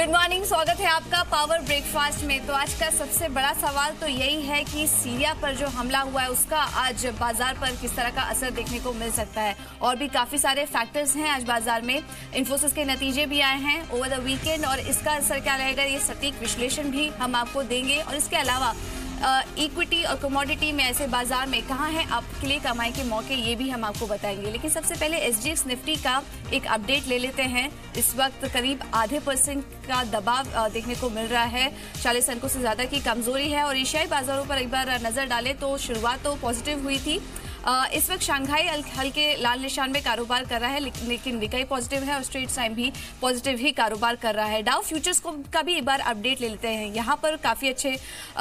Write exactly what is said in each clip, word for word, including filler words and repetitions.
Good morning, स्वागत है आपका पावर ब्रेकफास्ट में। तो आज का सबसे बड़ा सवाल तो यही है कि सीरिया पर जो हमला हुआ है उसका आज बाजार पर किस तरह का असर देखने को मिल सकता है। और भी काफी सारे फैक्टर्स हैं आज बाजार में। इन्फोसिस के नतीजे भी आए हैं ओवर द वीकेंड और इसका असर क्या रहेगा ये सटीक विश्लेषण भी हम आपको देंगे। और इसके अलावा इक्विटी और कमोडिटी में ऐसे बाजार में कहाँ है आपके लिए कमाई के मौके, ये भी हम आपको बताएंगे। लेकिन सबसे पहले एसजीएक्स निफ्टी का एक अपडेट ले लेते हैं। इस वक्त करीब आधे परसेंट का दबाव देखने को मिल रहा है, चालीस अंकों से ज्यादा की कमजोरी है। और एशियाई बाजारों पर एक बार नजर डालें तो शुरुआत तो पॉजिटिव हुई थी। इस वक्त शंघाई हल्के लाल निशान में कारोबार कर रहा है, लेकिन निकाई पॉजिटिव है और स्ट्रेट टाइम भी पॉजिटिव ही कारोबार कर रहा है। डाउ फ्यूचर्स को का भी एक बार अपडेट ले लेते हैं। यहाँ पर काफी अच्छे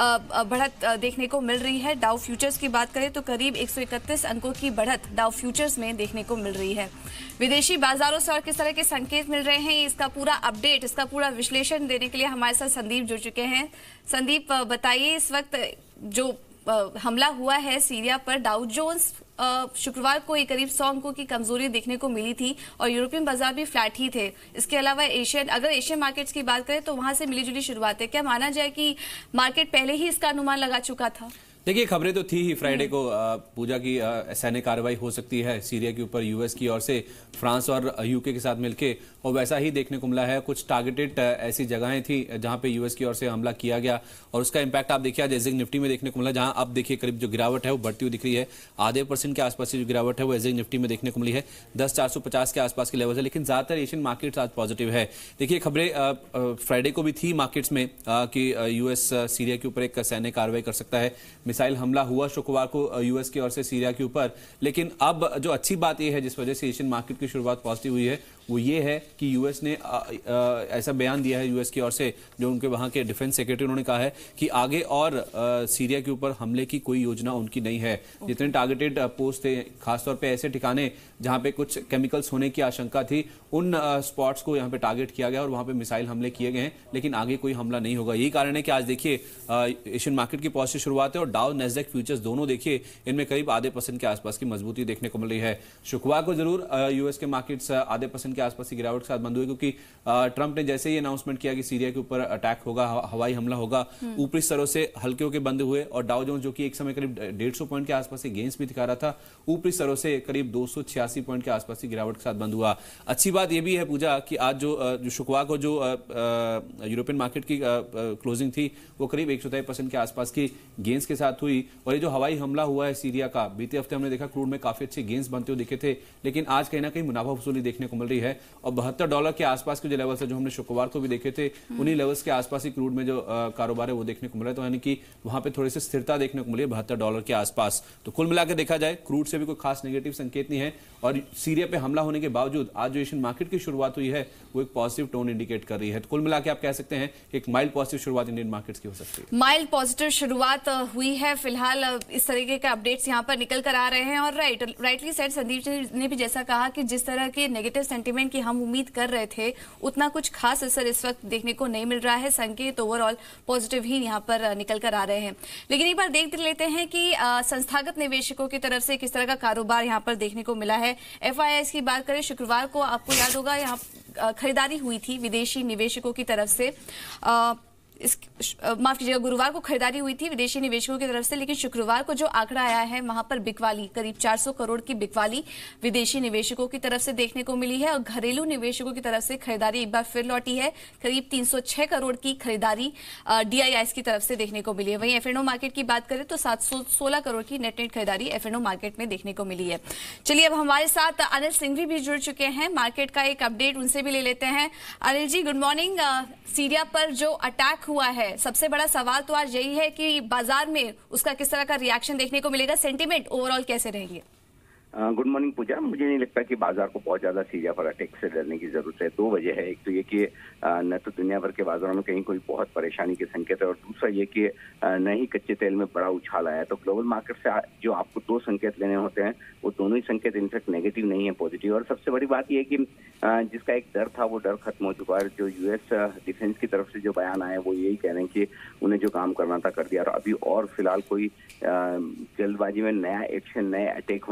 बढ़त देखने को मिल रही है। डाउ फ्यूचर्स की बात करें तो करीब एक सौ इकतीस अंकों की बढ़त डाउ फ्यूचर्स में देखने को मिल रही है। विदेशी बाजारों से और किस तरह के संकेत मिल रहे हैं, इसका पूरा अपडेट, इसका पूरा विश्लेषण देने के लिए हमारे साथ संदीप जुड़ चुके हैं। संदीप, बताइए, इस वक्त जो हमला हुआ है सीरिया पर, डाउ जोन्स शुक्रवार को एक करीब सौ अंकों की कमजोरी देखने को मिली थी और यूरोपियन बाजार भी फ्लैट ही थे। इसके अलावा एशियन अगर एशियन मार्केट्स की बात करें तो वहां से मिली जुली शुरुआत है। क्या माना जाए कि मार्केट पहले ही इसका अनुमान लगा चुका था? देखिए, खबरें तो थी ही फ्राइडे को पूजा की सैन्य कार्रवाई हो सकती है सीरिया के ऊपर यूएस की ओर से फ्रांस और यूके के साथ मिलके, और वैसा ही देखने को मिला है। कुछ टारगेटेड ऐसी जगहें थी जहां पे यूएस की ओर से हमला किया गया और उसका इंपैक्ट आप देखिए आज एसजेक निफ्टी में देखने को मिला, जहां अब देखिए करीब जो गिरावट है वो बढ़ती हुई दिख रही है। आधे परसेंट के आसपास की जो गिरावट है वो एसजेक निफ्टी में देखने को मिली है। दस चार सौ पचास के आसपास के लेवल है, लेकिन ज्यादातर एशियन मार्केट्स आज पॉजिटिव है। देखिए, खबरें फ्राइडे को भी थी मार्केट्स में कि यूएस सीरिया के ऊपर एक सैन्य कार्रवाई कर सकता है। मिसाइल हमला हुआ शुक्रवार को यूएस की ओर से सीरिया के ऊपर, लेकिन अब जो अच्छी बात यह है जिस वजह से एशियन मार्केट की शुरुआत पॉजिटिव हुई है वो ये है कि यूएस ने आ, आ, ऐसा बयान दिया है यूएस की ओर से, जो उनके वहां के डिफेंस सेक्रेटरी, उन्होंने कहा है कि आगे और आ, सीरिया के ऊपर हमले की कोई योजना उनकी नहीं है। जितने टारगेटेड पोस्ट थे, खासतौर पे ऐसे ठिकाने जहां पे कुछ केमिकल्स होने की आशंका थी, उन स्पॉट्स को यहां पे टारगेट किया गया और वहां पे मिसाइल हमले किए गए हैं, लेकिन आगे कोई हमला नहीं होगा। यही कारण है कि आज देखिए एशियन मार्केट की पॉजिटिव शुरुआत है और डाउ नैस्डैक फ्यूचर्स दोनों देखिए इनमें करीब आधे परसेंट के आसपास की मजबूती देखने को मिल रही है। शुक्रवार को जरूर यूएस के मार्केट्स आधे परसेंट के आसपास की गिरावट के साथ बंद हुए, क्योंकि ट्रंप ने जैसे ही अनाउंसमेंट किया कि सीरिया के ऊपर अटैक होगा, हवाई हमला होगा, ऊपरी स्तरों से हल्के होकर बंद हुए और डाउ जोन्स जो कि एक समय करीब डेढ़ सौ पॉइंट के आसपास गेंस भी दिखा रहा था, ऊपरी स्तरों से करीब दो सौ छियासी पॉइंट के आसपास की गिरावट के साथ बंद हुआ। अच्छी बात यह भी है पूजा कि आज जो, जो शुक्रवार को जो यूरोपियन मार्केट की क्लोजिंग थी वो करीब एक सौ तेईस परसेंट के आसपास की गेंस के साथ हुई। और ये जो हवाई हमला हुआ है सीरिया का, बीते हफ्ते हमने देखा क्रूड में काफी अच्छे गेंस बनते हुए दिखे थे, लेकिन आज कहीं ना कहीं मुनाफा वसूली देखने को मिल रही है और बहत्तर डॉलर के आसपास के जो लेवल्स है जो हमने शुक्रवार को भी देखे थे, उन्हीं लेवल्स के आसपास ही क्रूड में जो कारोबार है वो देखने को मिल रहा है। तो यानी कि वहां पे थोड़ी सी स्थिरता देखने को मिली है बहत्तर डॉलर के आसपास। तो कुल मिलाकर देखा जाए क्रूड से भी कोई खास नेगेटिव संकेत नहीं है और सीरिया पे हमला होने के बावजूद आज जो एशियन मार्केट की शुरुआत हुई है वो एक पॉजिटिव टोन इंडिकेट कर रही है। तो कुल मिलाकर आप कह सकते हैं एक माइल्ड पॉजिटिव शुरुआत इंडियन मार्केट्स की हो सकती है। माइल्ड पॉजिटिव शुरुआत हुई है फिलहाल, इस तरीके के अपडेट्स यहाँ पर निकल कर आ रहे हैं। और राइट राइटली सेड, संदीप ने भी जैसा कहा कि जिस तरह के नेगेटिव सेंटीमेंट की हम उम्मीद कर रहे थे उतना कुछ खास असर इस वक्त देखने को नहीं मिल रहा है। संकेत ओवरऑल पॉजिटिव ही यहाँ पर निकल कर आ रहे हैं। लेकिन एक बार देख लेते हैं कि संस्थागत निवेशकों की तरफ से किस तरह का कारोबार यहाँ पर देखने को मिला है। एफ आई आई की बात करें, शुक्रवार को आपको याद होगा यहाँ खरीदारी हुई थी विदेशी निवेशकों की तरफ से। आ, इस माफ कीजिएगा, गुरुवार को खरीदारी हुई थी विदेशी निवेशकों की तरफ से, लेकिन शुक्रवार को जो आंकड़ा आया है वहां पर बिकवाली करीब चार सौ करोड़ की बिकवाली विदेशी निवेशकों की तरफ से देखने को मिली है और घरेलू निवेशकों की तरफ से खरीदारी एक बार फिर लौटी है। करीब तीन सौ छह करोड़ की खरीदारी डीआईआईस की तरफ से देखने को मिली है। वहीं एफएनओ मार्केट की बात करें तो सात सौ सोलह करोड़ की नेट नेट खरीदारी एफएनओ मार्केट में देखने को मिली है। चलिए, अब हमारे साथ अनिल सिंघवी भी जुड़ चुके हैं, मार्केट का एक अपडेट उनसे भी ले लेते हैं। Anil ji, good morning. Syria पर जो अटैक हुआ है, सबसे बड़ा सवाल तो आज यही है कि बाजार में उसका किस तरह का रिएक्शन देखने को मिलेगा, सेंटीमेंट ओवरऑल कैसे रहेंगे? Good morning Pooja. मुझे नहीं लगता कि बाजार को बहुत ज्यादा सीरिया पर अटैक से डरने की जरूरत है। दो वजह है, एक तो ये कि न तो दुनिया भर के बाजारों में कहीं कोई बहुत परेशानी के संकेत है और दूसरा ये कि न ही कच्चे तेल में बड़ा उछाल आया। तो ग्लोबल मार्केट से जो आपको दो संकेत लेने होते हैं वो दोनों ही संकेत इनफैक्ट नेगेटिव नहीं है, पॉजिटिव। और सबसे बड़ी बात यह है कि जिसका एक डर था वो डर खत्म हो चुका है। जो यूएस डिफेंस की तरफ से जो बयान आया वो यही कह रहे हैं कि उन्हें जो काम करना था कर दिया और अभी और फिलहाल कोई जल्दबाजी में नया एक्शन, नए अटैक होने की संभावना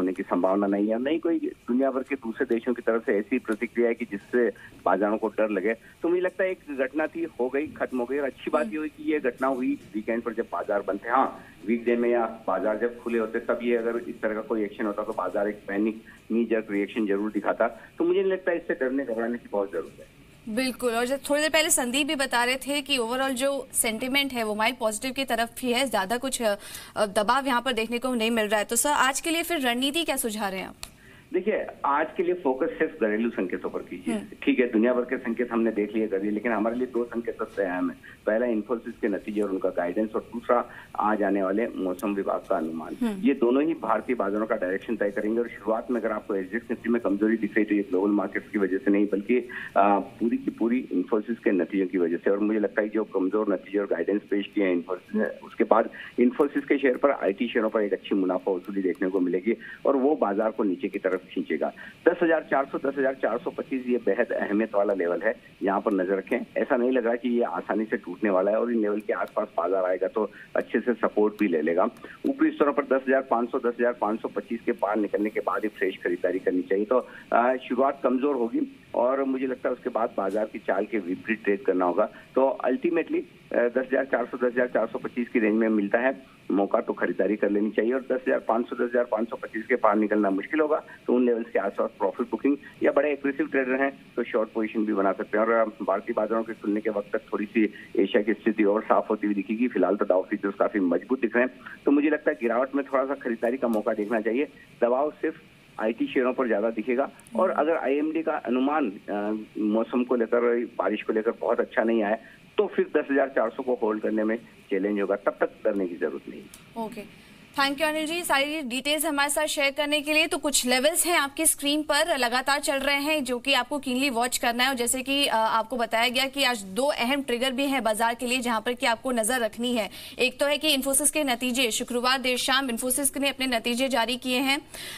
संभावना नहीं है, नहीं कोई दुनिया भर के दूसरे देशों की तरफ से ऐसी प्रतिक्रिया है कि जिससे बाजारों को डर लगे। तो मुझे लगता है एक घटना थी, हो गई, खत्म हो गई। और अच्छी बात ये हुई कि ये घटना हुई वीकेंड पर जब बाजार बंद थे। हाँ, वीकडे में या बाजार जब खुले होते तब ये अगर इस तरह का कोई एक्शन होता तो बाजार एक पैनिक नी जर्क रिएक्शन जरूर दिखाता। तो मुझे नहीं लगता इससे डरने घबराने की बहुत जरूरत है। बिल्कुल। और जब थोड़ी देर पहले संदीप भी बता रहे थे कि ओवरऑल जो सेंटिमेंट है वो माइल्ड पॉजिटिव की तरफ ही है, ज्यादा कुछ दबाव यहाँ पर देखने को नहीं मिल रहा है। तो सर आज के लिए फिर रणनीति क्या सुझा रहे हैं आप? देखिए, आज के लिए फोकस सिर्फ घरेलू संकेतों पर कीजिए। ठीक है, दुनिया भर के संकेत हमने देख लिए कर दिए, लेकिन हमारे लिए दो संकेत सबसे अहम है। पहला इन्फोसिस के नतीजे और उनका गाइडेंस, और दूसरा आज आने वाले मौसम विभाग का अनुमान। ये दोनों ही भारतीय बाजारों का डायरेक्शन तय करेंगे। और शुरुआत में अगर आपको सेंसेक्स निफ्टी में कमजोरी दिख रही तो ये ग्लोबल मार्केट्स की वजह से नहीं, बल्कि पूरी की पूरी इन्फोसिस के नतीजों की वजह से। और मुझे लगता है जो कमजोर नतीजे और गाइडेंस पेश किए हैं इन्फोसिस ने, उसके बाद इन्फोसिस के शेयर पर, आई टी शेयरों पर एक अच्छी मुनाफा वसूली देखने को मिलेगी और वो बाजार को नीचे की तरफ खींचेगा। दस हजार चार सौ दस हजार चार सौ पच्चीस ये बेहद अहमियत वाला लेवल है, यहाँ पर नजर रखें। ऐसा नहीं लग रहा कि ये आसानी से टूटने वाला है और इन लेवल के आसपास बाजार आएगा तो अच्छे से सपोर्ट भी ले लेगा। ऊपरी स्तरों पर दस हजार पाँच सौ दस हजार पाँच सौ पच्चीस के पार निकलने के बाद ही फ्रेश खरीदारी करनी चाहिए। तो शुरुआत कमजोर होगी और मुझे लगता है उसके बाद बाजार की चाल के विपरीत ट्रेड करना होगा। तो अल्टीमेटली दस हजार चार सौ दस हजार चार सौ पच्चीस की रेंज में मिलता है मौका तो खरीदारी कर लेनी चाहिए। और दस हजार पाँच सौ दस हजार पाँच सौ पच्चीस के पार निकलना मुश्किल होगा तो उन लेवल्स के आसपास प्रॉफिट बुकिंग या बड़े एग्रेसिव ट्रेडर हैं तो शॉर्ट पोजीशन भी बना सकते हैं। और भारतीय बाजारों के खुलने के वक्त तक थोड़ी सी एशिया की स्थिति और साफ होती हुई दिखेगी। फिलहाल तो डाउ फ्यूचर्स काफी मजबूत दिख रहे हैं, तो मुझे लगता है गिरावट में थोड़ा सा खरीदारी का मौका देखना चाहिए। दबाव सिर्फ आईटी शेयरों पर ज्यादा दिखेगा। और अगर आईएमडी का अनुमान मौसम को लेकर, बारिश को लेकर बहुत अच्छा नहीं आया तो फिर दस हजार चार सौ को होल्ड करने में चैलेंज होगा, तब तक डरने की जरूरत नहीं। Okay, thank you Anil ji, सारी डिटेल्स हमारे साथ शेयर करने के लिए। तो कुछ लेवल्स हैं आपकी स्क्रीन पर लगातार चल रहे हैं जो कि आपको कीनली वॉच करना है। और जैसे कि आपको बताया गया कि आज दो अहम ट्रिगर भी हैं बाजार के लिए जहां पर कि आपको नजर रखनी है। एक तो है कि इन्फोसिस के नतीजे, शुक्रवार देर शाम इन्फोसिस ने अपने नतीजे जारी किए हैं,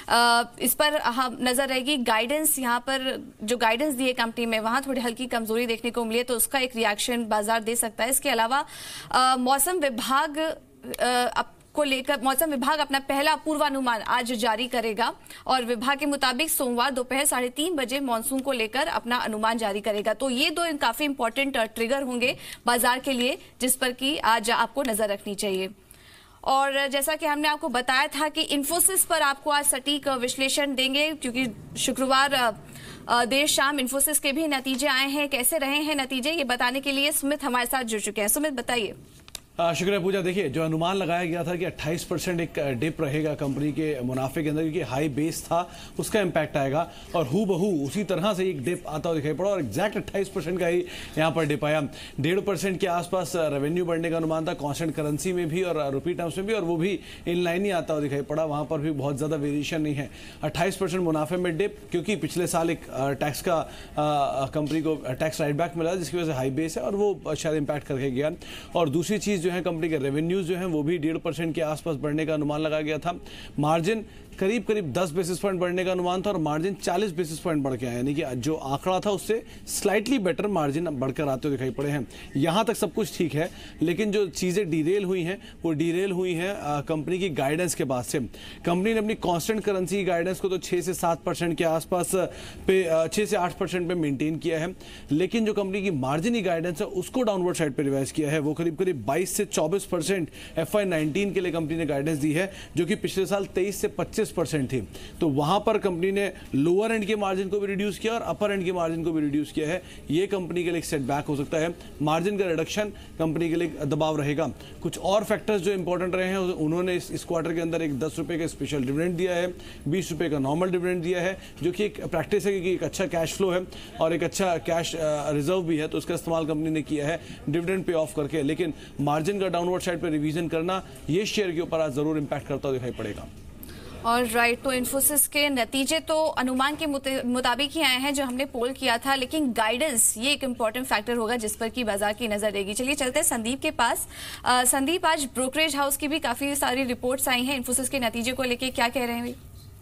इस पर हम नजर रहेगी। गाइडेंस, यहाँ पर जो गाइडेंस दी है कंपनी में वहां थोड़ी हल्की कमजोरी देखने को मिली है तो उसका एक रिएक्शन बाजार दे सकता है। इसके अलावा मौसम विभाग आ, को लेकर मौसम विभाग अपना पहला पूर्वानुमान आज जारी करेगा और विभाग के मुताबिक सोमवार दोपहर साढ़े तीन बजे मानसून को लेकर अपना अनुमान जारी करेगा। तो ये दो काफी इंपॉर्टेंट ट्रिगर होंगे बाजार के लिए जिस पर कि आज आपको नजर रखनी चाहिए। और जैसा कि हमने आपको बताया था कि इन्फोसिस पर आपको आज सटीक विश्लेषण देंगे क्योंकि शुक्रवार देर शाम इन्फोसिस के भी नतीजे आए हैं। कैसे रहे हैं नतीजे ये बताने के लिए सुमित हमारे साथ जुड़ चुके हैं। सुमित बताइए। शुक्रिया पूजा। देखिए, जो अनुमान लगाया गया था कि अट्ठाईस परसेंट एक डिप रहेगा कंपनी के मुनाफे के अंदर क्योंकि हाई बेस था उसका इम्पैक्ट आएगा और हु बहू उसी तरह से एक डिप आता हुआ दिखाई पड़ा और एग्जैक्ट अट्ठाईस परसेंट का ही यहाँ पर डिप आया। डेढ़ परसेंट के आसपास रेवेन्यू बढ़ने का अनुमान था कांस्टेंट करेंसी में भी और रुपी टर्म्स में भी, और वो भी इन लाइन ही आता हुआ दिखाई पड़ा। वहाँ पर भी बहुत ज़्यादा वेरिएशन नहीं है। अट्ठाईस परसेंट मुनाफे में डिप क्योंकि पिछले साल एक टैक्स का कंपनी को टैक्स राइट बैक मिला जिसकी वजह से हाई बेस है और वो शायद इम्पैक्ट करके गया। और दूसरी चीज़ जो है कंपनी के रेवेन्यूज जो हैं वो भी डेढ़ परसेंट के आसपास बढ़ने का अनुमान लगाया गया था। मार्जिन करीब करीब दस बेसिस पॉइंट बढ़ने का अनुमान था और मार्जिन चालीस बेसिस पॉइंट बढ़ के आया, यानी कि जो आंकड़ा था उससे स्लाइटली बेटर मार्जिन बढ़कर आते हुए दिखाई पड़े हैं। यहां तक सब कुछ ठीक है, लेकिन जो चीजें डीरेल हुई हैं वो डीरेल हुई हैं कंपनी की गाइडेंस के बाद से। कंपनी ने अपनी कांस्टेंट करेंसी गाइडेंस को तो छह से सात परसेंट के आसपास पे छह से आठ परसेंट पे मेंटेन किया है, लेकिन जो कंपनी की मार्जिन की गाइडेंस है उसको डाउनवर्ड साइड पे रिवाइज किया है। वो करीब करीब बाईस से चौबीस परसेंट एफ आई नाइनटीन के लिए कंपनी ने गाइडेंस दी है जो कि पिछले साल तेईस से पच्चीस परसेंट थी। तो वहां पर कंपनी ने लोअर एंड के मार्जिन को भी रिड्यूस किया और अपर एंड के मार्जिन को भी रिड्यूस किया है। ये कंपनी के लिए एक सेटबैक हो सकता है। मार्जिन का रिडक्शन कंपनी के लिए दबाव रहेगा। कुछ और फैक्टर्स जो इंपॉर्टेंट रहे हैं उन्होंने इस, इस क्वार्टर के अंदर एक दस रुपए का स्पेशल डिविडेंड दिया है, बीस रुपए का नॉर्मल डिविडेंड दिया है जो कि एक प्रैक्टिस है कि एक अच्छा कैश फ्लो है और एक अच्छा कैश रिजर्व भी है, तो उसका इस्तेमाल कंपनी ने किया है डिविडेंड पे ऑफ करके। लेकिन मार्जिन का डाउनवर्ड साइड पर रिवीजन करना ये शेयर के ऊपर आज जरूर इंपैक्ट करता हुआ दिखाई पड़ेगा। और राइट right, तो इन्फोसिस के नतीजे तो अनुमान के मुताबिक ही आए हैं जो हमने पोल किया था, लेकिन गाइडेंस ये एक इम्पॉर्टेंट फैक्टर होगा जिस पर की बाजार की नजर रहेगी। चलिए चलते हैं संदीप के पास। आ, संदीप, आज ब्रोकरेज हाउस की भी काफी सारी रिपोर्ट्स आई हैं इन्फोसिस के नतीजे को लेके, क्या कह रहे हैं भाई?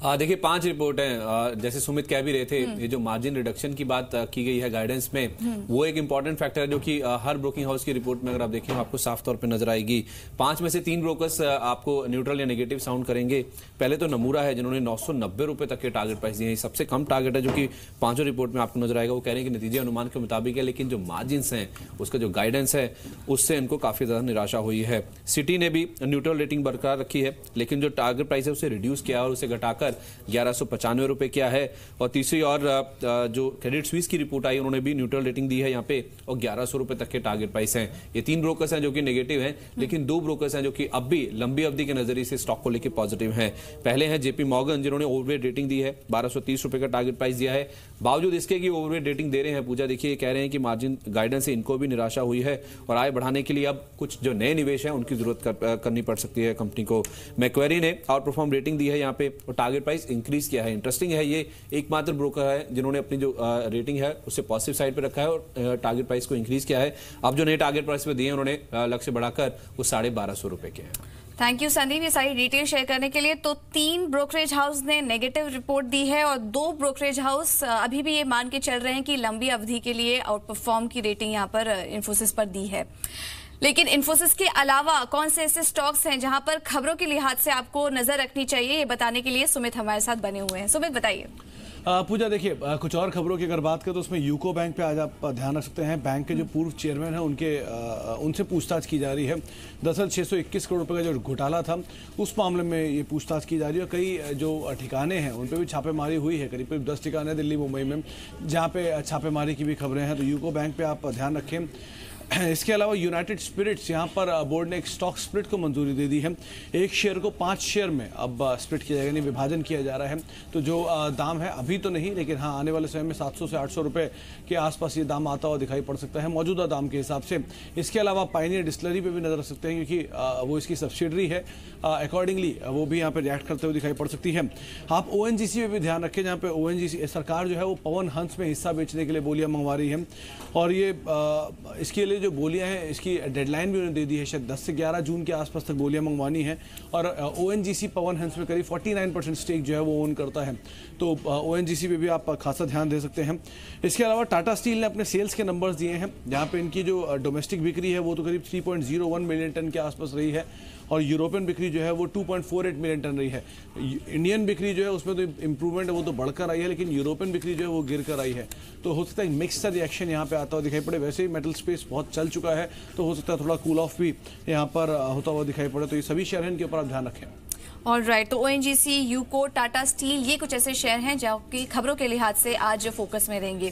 देखिए पांच रिपोर्ट हैं, जैसे सुमित कह भी रहे थे, ये जो मार्जिन रिडक्शन की बात की गई है गाइडेंस में, वो एक इंपॉर्टेंट फैक्टर है जो कि हर ब्रोकिंग हाउस की रिपोर्ट में अगर आप देखें आपको साफ तौर पे नजर आएगी। पांच में से तीन ब्रोकर्स आपको न्यूट्रल या नेगेटिव साउंड करेंगे। पहले तो नमूरा है जिन्होंने नौ सौ नब्बे रुपए तक के टारगेट प्राइस दिए हैं, सबसे कम टारगेट है जो कि पांचों रिपोर्ट में आपको नजर आएगा। वो कह रहे हैं कि नतीजे अनुमान के मुताबिक है, लेकिन जो मार्जिन है उसका जो गाइडेंस है उससे इनको काफी ज्यादा निराशा हुई है। सिटी ने भी न्यूट्रल रेटिंग बरकरार रखी है, लेकिन जो टारगेट प्राइस है उसे रिड्यूस किया और उसे घटाकर ग्यारह सौ पचानवे रुपए किया है। और तीसरी और जो क्रेडिट स्विस की रिपोर्ट आई उन्होंने भी न्यूट्रल रेटिंग दी है यहाँ पे, और ग्यारह सौ रुपए तक के टारगेट प्राइस हैं। ये तीन ब्रोकर्स हैं जो कि नेगेटिव हैं, लेकिन दो ब्रोकर्स हैं जो कि अब भी लंबी अवधि के नजरिए से स्टॉक को लेकर पॉजिटिव हैं। पहले हैं जेपी मॉर्गन जिन्होंने ओवरवेट रेटिंग दी है, बारह सौ तीस रुपए का टारगेट प्राइस दिया है। बावजूद इसके कि ओवरवेट रेटिंग दे रहे हैं पूजा, देखिए कह रहे हैं कि मार्जिन गाइडेंस से इनको भी निराशा हुई है और आय बढ़ाने के लिए अब कुछ जो नए निवेश हैं उनकी जरूरत कर, करनी पड़ सकती है कंपनी को। मैक्वेरी ने आउट परफॉर्म रेटिंग दी है यहाँ पे और टारगेट प्राइस इंक्रीज किया है। इंटरेस्टिंग है, ये एकमात्र ब्रोकर है जिन्होंने अपनी जो रेटिंग है उससे पॉजिटिव साइड पे रखा है और टारगेट प्राइस को इंक्रीज किया है। अब जो नए टारगेट प्राइस पे दिए उन्होंने लक्ष्य बढ़ाकर वो साढ़े बारह सौ रुपए के हैं। थैंक यू संदीप ये सारी डिटेल शेयर करने के लिए। तो तीन ब्रोकरेज हाउस ने नेगेटिव रिपोर्ट दी है और दो ब्रोकरेज हाउस अभी भी ये मान के चल रहे हैं कि लंबी अवधि के लिए आउट परफॉर्म की रेटिंग यहाँ पर इन्फोसिस पर दी है। लेकिन इन्फोसिस के अलावा कौन से ऐसे स्टॉक्स हैं जहां पर खबरों के लिहाज से आपको नजर रखनी चाहिए, ये बताने के लिए सुमित हमारे साथ बने हुए हैं। सुमित बताइए। पूजा देखिए कुछ और खबरों की अगर बात करें तो उसमें यूको बैंक पे आज आप ध्यान रख सकते हैं। बैंक के जो पूर्व चेयरमैन हैं उनके आ, उनसे पूछताछ की जा रही है। दरअसल छह सौ इक्कीस करोड़ रुपए का जो घोटाला था उस मामले में ये पूछताछ की जा रही है। कई जो ठिकाने हैं उन पे भी छापेमारी हुई है, करीब करीब दस ठिकाने दिल्ली मुंबई में जहाँ पे छापेमारी की भी खबरें हैं। तो यूको बैंक पे आप ध्यान रखें। इसके अलावा यूनाइटेड स्पिरिट्स यहाँ पर बोर्ड ने एक स्टॉक स्प्लिट को मंजूरी दे दी है। एक शेयर को पांच शेयर में अब स्प्लिट किया जाएगा, यानी विभाजन किया जा रहा है। तो जो दाम है अभी तो नहीं, लेकिन हाँ आने वाले समय में सात सौ से आठ सौ रुपए के आसपास ये दाम आता हुआ दिखाई पड़ सकता है मौजूदा दाम के हिसाब से। इसके अलावा पायनियर डिस्टिलरी पे भी नजर रख सकते हैं क्योंकि वो इसकी सब्सिडरी है, अकॉर्डिंगली वो भी यहाँ पे रिएक्ट करते हुए दिखाई पड़ सकती है। आप ओएनजीसी पे भी ध्यान रखें, जहाँ पे ओएनजीसी सरकार जो है वो पवन हंस में हिस्सा बेचने के लिए बोलियां मंगवा रही है और ये इसके लिए जो बोलियां हैं इसकी डेडलाइन भी उन्होंने दे दी है, शायद दस से ग्यारह जून के आसपास तक बोलियां मंगवानी है। और ओएनजीसी पवन हंस में करीब उनचास परसेंट स्टेक जो है वो ओन करता है, तो ओएनजीसी पे भी आप खासा ध्यान दे सकते हैं। इसके अलावा टाटा स्टील ने अपने सेल्स के नंबर्स दिए हैं, जहां पे इनकी जो डोमेस्टिक बिक्री है वो तो करीब तीन point zero one million tonne के आसपास रही है और यूरोपियन बिक्री जो है वो दो पॉइंट चार आठ मिलियन टन रही है। इंडियन बिक्री जो है उसमें तो इंप्रूवमेंट है, वो तो बढ़कर आई है, लेकिन यूरोपियन बिक्री जो है वो गिर कर आई है। तो हो सकता है मिक्स सा रिएक्शन यहाँ पे आता हुआ दिखाई पड़े। वैसे ही मेटल स्पेस बहुत चल चुका है, तो हो सकता है थोड़ा कूल ऑफ भी यहाँ पर होता हुआ दिखाई पड़े। तो ये सभी शेयर हैं, इनके ऊपर आप ध्यान रखें। ऑल राइट, तो ओएनजीसी, यूको, टाटा स्टील, ये कुछ ऐसे शेयर हैं जो कि खबरों के लिहाज से आज फोकस में रहेंगे।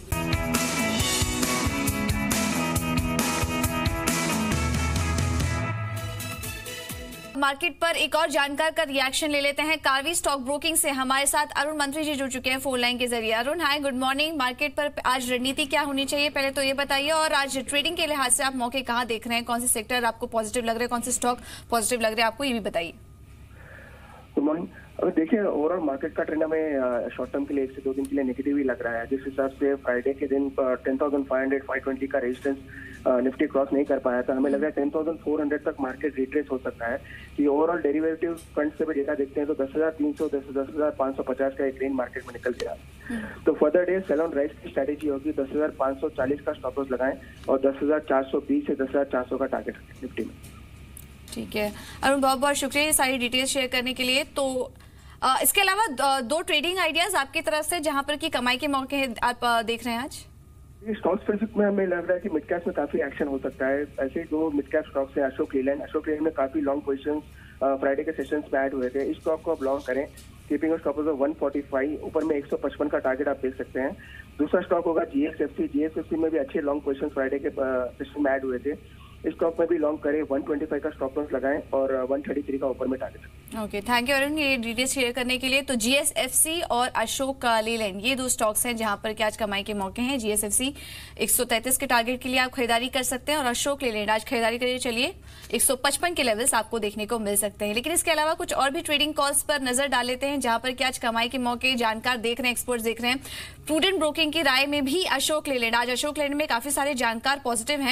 मार्केट पर एक और जानकार का रिएक्शन ले लेते हैं। कार्वी स्टॉक ब्रोकिंग से हमारे साथ अरुण मंत्री जी जुड़ चुके हैं फोन लाइन के जरिए। Arun hi, good morning. Market पर आज रणनीति क्या होनी चाहिए, पहले तो ये बताइए, और आज ट्रेडिंग के लिहाज से आप मौके कहां देख रहे हैं, कौन से सेक्टर आपको पॉजिटिव लग रहे हैं, कौन से स्टॉक पॉजिटिव लग रहे हैं आपको, ये भी बताइए। Good morning. अगर देखिए ओवरऑल मार्केट का ट्रेंड हमें शॉर्ट टर्म के लिए एक से दो दिन के लिए नेगेटिव ही लग रहा है। जिस हिसाब से फ्राइडे के दिन ten thousand five hundred five twenty का रेजिस्टेंस निफ्टी क्रॉस नहीं कर पाया था, हमें लग रहा है टेन थाउजेंड फोर हंड्रेड तक मार्केट रिट्रेस हो सकता है। कि ओवरऑल डेरिवेटिव फंड से भी डेटा देखते हैं तो दस हजार तीन सौ दस दस हजार पाँच सौ पचास का एक रेंज मार्केट में निकल गया। तो further the sell on rise की स्ट्रेटेजी होगी, दस हजार पाँच सौ चालीस का स्टॉप लॉस लगाएं और दस हजार चार सौ बीस से दस हजार चार सौ का टारगेट निफ्टी में। ठीक है अरुण, बहुत बहुत शुक्रिया ये सारी डिटेल्स शेयर करने के लिए। तो आ, इसके अलावा दो ट्रेडिंग आइडियाज आपकी तरफ से जहां पर की कमाई के मौके आप देख रहे हैं आज? स्टॉक स्पेसिफिक में हमें लग रहा है कि मिड कैप में काफी एक्शन हो सकता है। ऐसे दो मिड कैप स्टॉक्स हैं, अशोक लेलैंड। अशोक लेलैंड में काफी लॉन्ग पोजीशंस फ्राइडे के सेशंस में ऐड हुए थे। इस स्टॉक को आप लॉन्ग करें, keeping stop loss one forty five, ऊपर में एक सौ पचपन का टारगेट आप देख सकते हैं। दूसरा स्टॉक होगा जीएसएफसी। जीएसएफसी में भी अच्छे लॉन्ग पोजीशन फ्राइडे के सेशन में ऐड हुए थे। इस स्टॉक में भी लॉन्ग करें, वन ट्वेंटी फाइव का स्टॉप लॉस लगाएं और वन थर्टी थ्री का ऊपर में target. Okay, thank you Arun ये डिटेल्स शेयर करने के लिए। तो जीएसएफसी और अशोक लेलैंड ये दो स्टॉक्स हैं जहां पर कि आज कमाई के मौके हैं। जीएसएफसी एक सौ तैंतीस के टारगेट के लिए आप खरीदारी कर सकते हैं और अशोक लेलैंड आज खरीदारी करिए, चलिए एक सौ पचपन के लेवल्स आपको देखने को मिल सकते हैं। लेकिन इसके अलावा कुछ और भी ट्रेडिंग कॉल्स पर नजर डाल लेते हैं जहां पर कि आज कमाई के मौके जानकार देख रहे हैं, एक्सपर्ट्स देख रहे हैं। प्रूडेंट ब्रोकिंग की राय में भी अशोक लेलैंड, आज अशोक लेलैंड में काफी सारे जानकार पॉजिटिव हैं।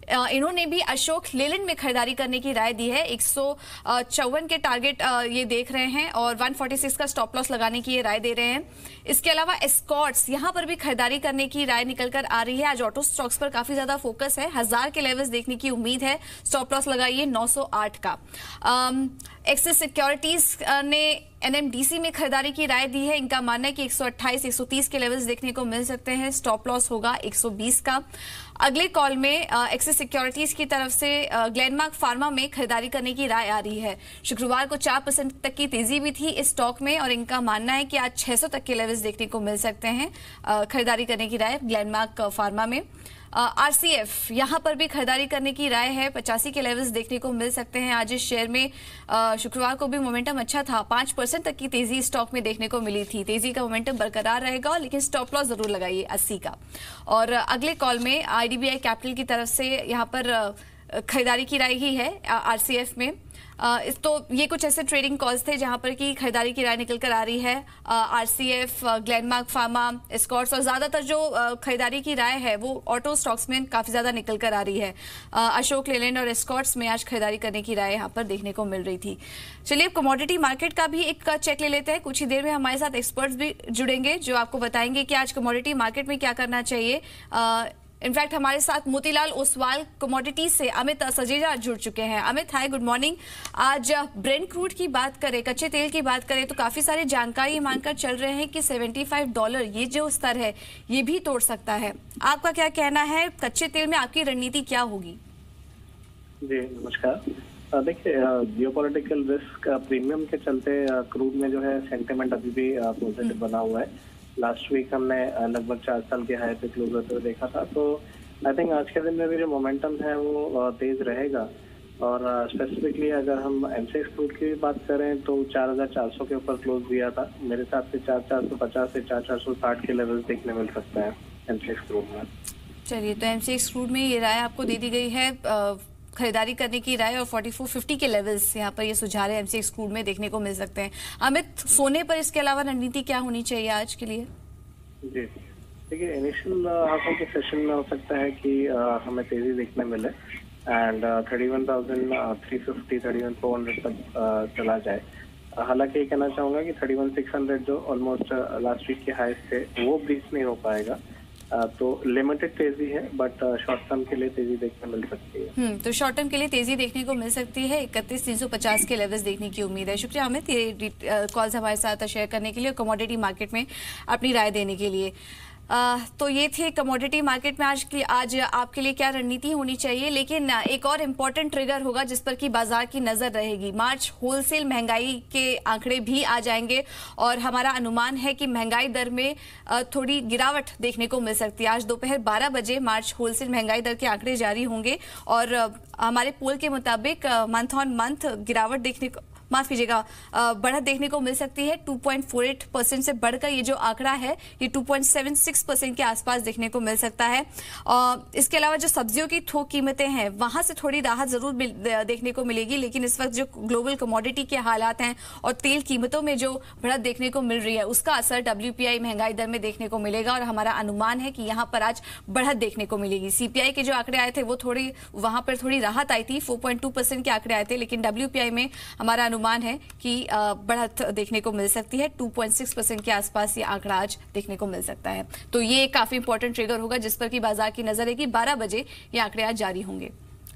इन्होंने भी अशोक लेलैंड में खरीदारी करने की राय दी है। एक सौ चौवन के टारगेट ये देख रहे हैं और एक सौ छियालीस का स्टॉप लॉस लगाने की ये राय दे रहे हैं। इसके अलावा एस्कॉर्ट्स यहां पर भी खरीदारी करने की राय निकल कर आ रही है। आज ऑटो स्टॉक्स पर काफी ज्यादा फोकस है, हजार के लेवल्स देखने की उम्मीद है। स्टॉप लॉस लगाइए नौ सौ आठ का। एक्सिस सिक्योरिटीज ने एनएमडीसी में खरीदारी की राय दी है। इनका मानना है कि एक सौ अट्ठाईस एक सौ तीस के लेवल्स देखने को मिल सकते हैं। स्टॉप लॉस होगा एक सौ बीस का। अगले कॉल में एक्सिस सिक्योरिटीज की तरफ से ग्लेनमार्क फार्मा में खरीदारी करने की राय आ रही है। शुक्रवार को चार परसेंट तक की तेजी भी थी इस स्टॉक में और इनका मानना है कि आज छह सौ तक के लेवल्स देखने को मिल सकते हैं। खरीदारी करने की राय ग्लेनमार्क फार्मा में। आरसीएफ यहां पर भी खरीदारी करने की राय है। पचासी के लेवल्स देखने को मिल सकते हैं। आज इस शेयर में शुक्रवार को भी मोमेंटम अच्छा था, पांच परसेंट तक की तेजी स्टॉक में देखने को मिली थी। तेजी का मोमेंटम बरकरार रहेगा, लेकिन स्टॉप लॉस जरूर लगाइए अस्सी का। और अगले कॉल में आईडीबीआई कैपिटल की तरफ से यहां पर खरीदारी की राय ही है आरसीएफ में। इस तो ये कुछ ऐसे ट्रेडिंग कॉल्स थे जहां पर की खरीदारी की राय निकल कर आ रही है। आरसीएफ, ग्लेनमार्क फार्मा, एस्कॉर्ट्स और ज्यादातर जो खरीदारी की राय है वो ऑटो स्टॉक्स में काफी ज्यादा निकल कर आ रही है। अशोक लेलैंड और एस्कॉर्ट्स में आज खरीदारी करने की राय यहां पर देखने को मिल रही थी। चलिए अब कमोडिटी मार्केट का भी एक चेक ले लेते हैं। कुछ ही देर में हमारे साथ एक्सपर्ट्स भी जुड़ेंगे जो आपको बताएंगे कि आज कमोडिटी मार्केट में क्या करना चाहिए। इनफैक्ट हमारे साथ मोतीलाल ओसवाल कमोडिटी से अमित सजेजा जुड़ चुके हैं। Amit hi, good morning. आज ब्रेंट क्रूड की बात करें, कच्चे तेल की बात करें तो काफी सारी जानकारी मानकर चल रहे हैं कि पचहत्तर डॉलर ये जो स्तर है ये भी तोड़ सकता है। आपका क्या कहना है, कच्चे तेल में आपकी रणनीति क्या होगी? जी नमस्कार। देखिए, जियोपॉलिटिकल रिस्क प्रीमियम के चलते क्रूड में जो है सेंटिमेंट अभी भी पॉजिटिव बना हुआ है। लास्ट वीक हमने लगभग चार साल के हाई पे क्लोज होते हुए देखा था, तो आई थिंक आज के दिन में भी जो मोमेंटम है वो तेज रहेगा। और स्पेसिफिकली अगर हम एमसेक्स क्रूड की बात करें तो चार हजार चार सौ के ऊपर क्लोज दिया था। मेरे हिसाब से चार चार सौ पचास से चार चार सौ साठ के लेवल देखने मिल सकता है एमसेक्स क्रूड में। चलिए, तो एमसेक्स क्रूड में ये राय आपको दे दी गई है, खरीदारी करने की राय, और चौवालीस पचास के लेवल्स यहाँ पर ये सुझाव है एमसेक्स क्रूड में देखने को मिल सकते हैं। अमित, सोने पर इसके अलावा रणनीति क्या होनी चाहिए आज के लिए? जी देखिए, इनिशियल हाफों के सेशन में हो सकता है कि uh, हमें तेजी देखने मिले and thirty one thousand three fifty thirty one four hundred तक uh, चला जाए। uh, हालांकि ये कहना चाहूंगा कि थर्टी वन सिक्स हंड्रेड जो ऑलमोस्ट लास्ट वीक के हाईस थे वो ब्रीच नहीं हो पाएगा। Uh, तो लिमिटेड तेजी है, बट शॉर्ट टर्म के लिए तेजी देखने मिल सकती है। हम्म तो शॉर्ट टर्म के लिए तेजी देखने को मिल सकती है। इकतीस तीन सौ पचास के लेवल्स देखने की उम्मीद है। शुक्रिया अमित, ये कॉल्स हमारे साथ शेयर करने के लिए और कमोडिटी मार्केट में अपनी राय देने के लिए। आ, तो ये थे कमोडिटी मार्केट में आज की आज आपके लिए क्या रणनीति होनी चाहिए। लेकिन एक और इम्पोर्टेंट ट्रिगर होगा जिस पर कि बाजार की नजर रहेगी। मार्च होलसेल महंगाई के आंकड़े भी आ जाएंगे और हमारा अनुमान है कि महंगाई दर में थोड़ी गिरावट देखने को मिल सकती है। आज दोपहर बारह बजे मार्च होलसेल महंगाई दर के आंकड़े जारी होंगे और हमारे पोल के मुताबिक मंथ ऑन मंथ गिरावट देखने को माफ कीजिएगा बढ़त देखने को मिल सकती है। Two point four eight percent से बढ़कर ये जो आंकड़ा है ये two point seven six percent के आसपास देखने को मिल सकता है। इसके अलावा जो सब्जियों की थोक कीमतें हैं वहां से थोड़ी राहत जरूर देखने को मिलेगी, लेकिन इस वक्त जो ग्लोबल कमोडिटी के हालात हैं और तेल कीमतों में जो बढ़त देखने को मिल रही है उसका असर डब्ल्यूपीआई महंगाई दर में देखने को मिलेगा और हमारा अनुमान है कि यहाँ पर आज बढ़त देखने को मिलेगी। सीपीआई के जो आंकड़े आए थे वो थोड़ी वहां पर थोड़ी राहत आई थी, फोर पॉइंट टू परसेंट के आंकड़े आए थे, लेकिन डब्ल्यूपीआई में हमारा अनुमान है कि बढ़त देखने को मिल सकती है। टू पॉइंट सिक्स परसेंट के आसपास ये आंकड़ा आज देखने को मिल सकता है। तो ये काफी इंपॉर्टेंट ट्रिगर होगा जिस पर कि बाजार की नजर है कि बारह बजे ये आंकड़े आज जारी होंगे।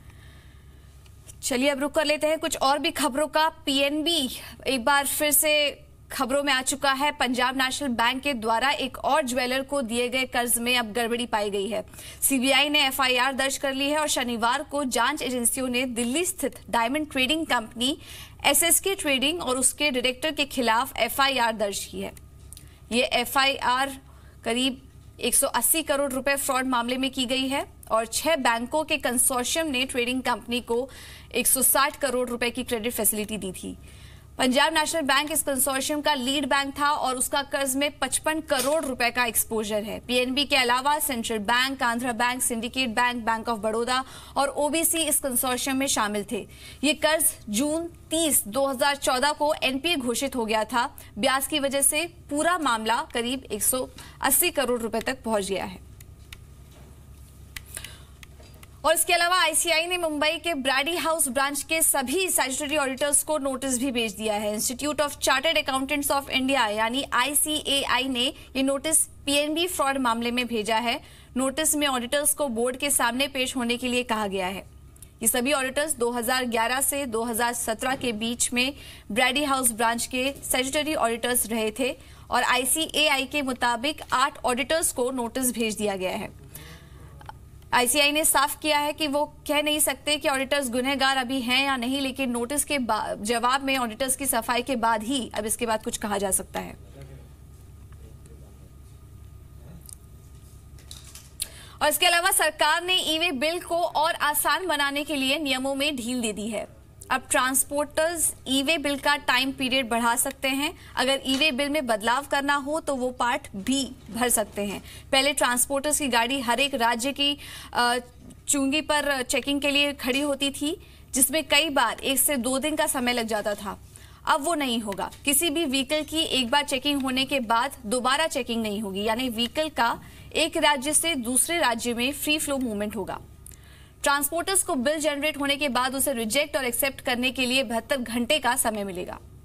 चलिए अब रुक कर लेते हैं कुछ और भी खबरों का। पीएनबी एक बार फिर से खबरों में आ चुका है। पंजाब नेशनल बैंक के द्वारा एक और ज्वेलर को दिए गए कर्ज में अब गड़बड़ी पाई गई है। सीबीआई ने एफआईआर दर्ज कर ली है और शनिवार को जांच एजेंसियों ने दिल्ली स्थित diamond trading company SSK trading और उसके डायरेक्टर के खिलाफ एफआईआर दर्ज की है। ये एफआईआर करीब एक सौ अस्सी करोड़ रुपए फ्रॉड मामले में की गई है और छह बैंकों के कंसोर्शियम ने ट्रेडिंग कंपनी को एक सौ साठ करोड़ रुपए की क्रेडिट फैसिलिटी दी थी। पंजाब नेशनल बैंक इस कंसोर्शियम का लीड बैंक था और उसका कर्ज में पचपन करोड़ रुपए का एक्सपोजर है। पीएनबी के अलावा central bank, Andhra bank, syndicate bank, bank of Baroda और ओबीसी इस कंसोर्शियम में शामिल थे। ये कर्ज जून तीस दो हज़ार चौदह को एनपीए घोषित हो गया था। ब्याज की वजह से पूरा मामला करीब एक सौ अस्सी करोड़ रुपए तक पहुंच गया है। और इसके अलावा आईसीएआई ने मुंबई के ब्रैडी हाउस ब्रांच के सभी स्टैट्यूटरी ऑडिटर्स को नोटिस भी भेज दिया है। Institute of chartered accountants of India यानी आईसीएआई ने ये नोटिस पीएनबी फ्रॉड मामले में भेजा है। नोटिस में ऑडिटर्स को बोर्ड के सामने पेश होने के लिए कहा गया है। ये सभी ऑडिटर्स दो हज़ार ग्यारह से दो हज़ार सत्रह के बीच में ब्रैडी हाउस ब्रांच के स्टैट्यूटरी ऑडिटर्स रहे थे और आईसीएआई के मुताबिक आठ ऑडिटर्स को नोटिस भेज दिया गया है। आईसीआई ने साफ किया है कि वो कह नहीं सकते कि ऑडिटर्स गुनहगार अभी हैं या नहीं, लेकिन नोटिस के जवाब में ऑडिटर्स की सफाई के बाद ही अब इसके बाद कुछ कहा जा सकता है। और इसके अलावा सरकार ने ई वे बिल को और आसान बनाने के लिए नियमों में ढील दे दी है। अब ट्रांसपोर्टर्स ई वे बिल का टाइम पीरियड बढ़ा सकते हैं। अगर ई वे बिल में बदलाव करना हो तो वो पार्ट भी भर सकते हैं। पहले ट्रांसपोर्टर्स की गाड़ी हर एक राज्य की चुंगी पर चेकिंग के लिए खड़ी होती थी, जिसमें कई बार एक से दो दिन का समय लग जाता था। अब वो नहीं होगा। किसी भी व्हीकल की एक बार चेकिंग होने के बाद दोबारा चेकिंग नहीं होगी, यानी व्हीकल का एक राज्य से दूसरे राज्य में फ्री फ्लो मूवमेंट होगा। ट्रांसपोर्टर्स को बिल जनरेट होने के बाद उसे रिजेक्ट और एक्सेप्ट करने के लिए बहत्तर घंटे का समय मिलेगा।